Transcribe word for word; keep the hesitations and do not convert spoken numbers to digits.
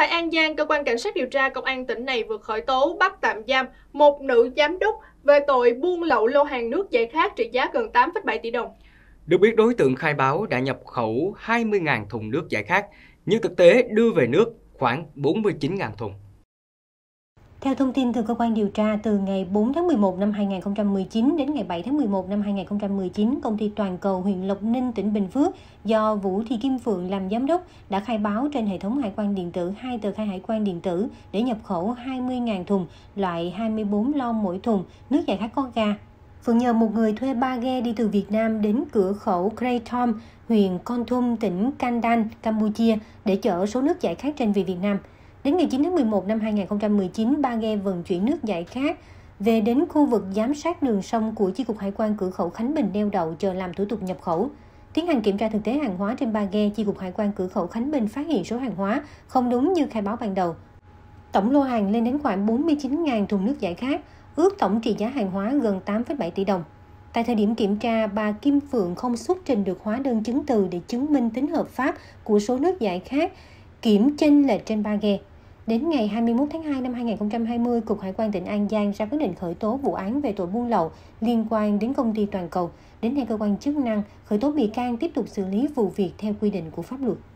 tại An Giang, cơ quan cảnh sát điều tra công an tỉnh này vừa khởi tố bắt tạm giam một nữ giám đốc về tội buôn lậu lô hàng nước giải khát trị giá gần tám phẩy bảy tỷ đồng. Được biết, đối tượng khai báo đã nhập khẩu hai mươi nghìn thùng nước giải khát, nhưng thực tế đưa về nước khoảng bốn mươi chín nghìn thùng. Theo thông tin từ cơ quan điều tra, từ ngày bốn tháng mười một năm hai nghìn không trăm mười chín đến ngày bảy tháng mười một năm hai nghìn không trăm mười chín, công ty Toàn Cầu huyện Lộc Ninh, tỉnh Bình Phước do Vũ Thị Kim Phượng làm giám đốc đã khai báo trên hệ thống hải quan điện tử hai tờ khai hải quan điện tử để nhập khẩu hai mươi nghìn thùng loại hai mươi bốn lon mỗi thùng nước giải khát có ga. Phượng nhờ một người thuê ba ghe đi từ Việt Nam đến cửa khẩu Kraitom, huyện Kon Tum, tỉnh Kandan, Campuchia để chở số nước giải khát trên về Việt Nam. Đến ngày chín tháng mười một năm hai nghìn không trăm mười chín, ba ghe vận chuyển nước giải khát về đến khu vực giám sát đường sông của Chi cục Hải quan cửa khẩu Khánh Bình neo đậu chờ làm thủ tục nhập khẩu. Tiến hành kiểm tra thực tế hàng hóa trên ba ghe, Chi cục Hải quan cửa khẩu Khánh Bình phát hiện số hàng hóa không đúng như khai báo ban đầu. Tổng lô hàng lên đến khoảng bốn mươi chín nghìn thùng nước giải khát, ước tổng trị giá hàng hóa gần tám phẩy bảy tỷ đồng. Tại thời điểm kiểm tra, bà Kim Phượng không xuất trình được hóa đơn chứng từ để chứng minh tính hợp pháp của số nước giải khát kiểm chênh lệch trên ba ghe. Đến ngày hai mươi mốt tháng hai năm hai nghìn không trăm hai mươi, Cục Hải quan tỉnh An Giang ra quyết định khởi tố vụ án về tội buôn lậu liên quan đến công ty Toàn Cầu. Đến nay, cơ quan chức năng khởi tố bị can tiếp tục xử lý vụ việc theo quy định của pháp luật.